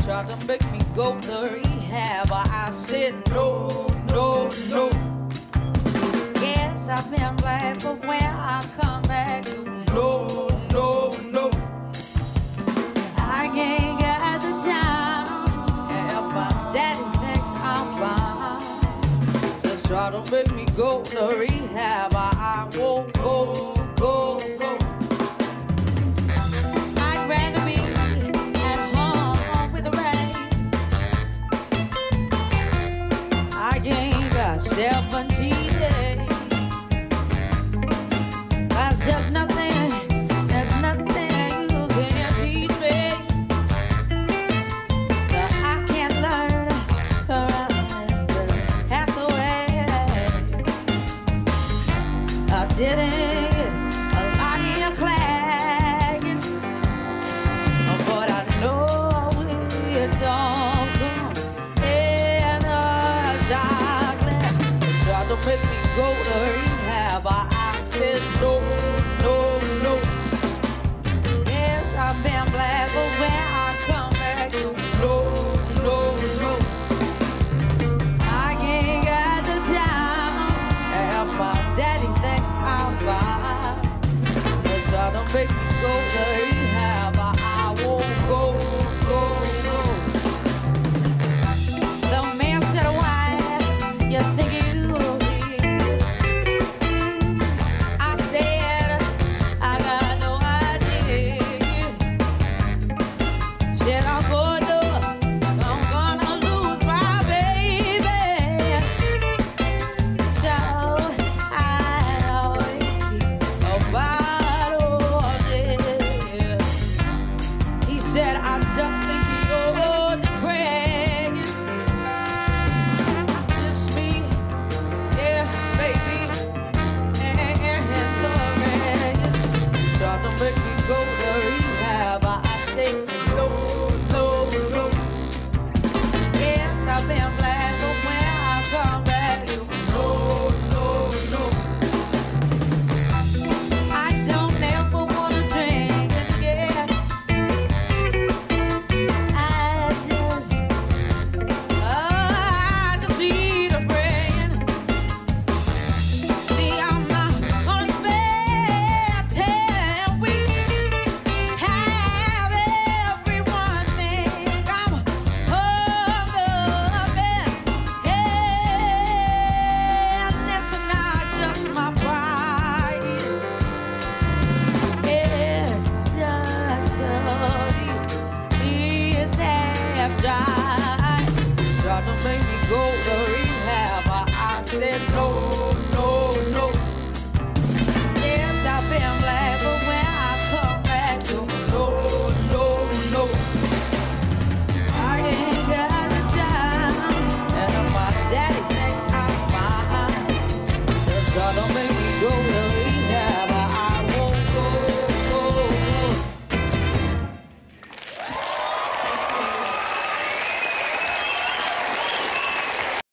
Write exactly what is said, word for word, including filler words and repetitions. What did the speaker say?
tried to make me go to rehab. I said no, no, no. Yes, I've been black, but when I come back, no, no, no. I ain't got the time. Yeah, my daddy thinks I'm fine. Just try to make me go to rehab. I, I won't go, go, go. I'd rather be at home with the rain. I ain't got seventeen days. Cause there's nothing, there's nothing you can teach me that I can't learn for us the Hathaway. I didn't get a lot of your class, but I know we don't come in a shot glass. They tried to make me go to rehab. I, I said no, no, no. Yes, I've been black, but when I come back, no, no, no. I ain't got the time, and my daddy thinks I'm fine. Just try to make me go to rehab. I, I won't go, go, go. The man said, why you think you here? I said, I got no idea. Said I'll go do, I'm gonna lose my baby. So I always keep a bottle there. He said, I just think you're depressed. Just me, yeah, baby, and the rest. Try to make me go to rehab. I, I say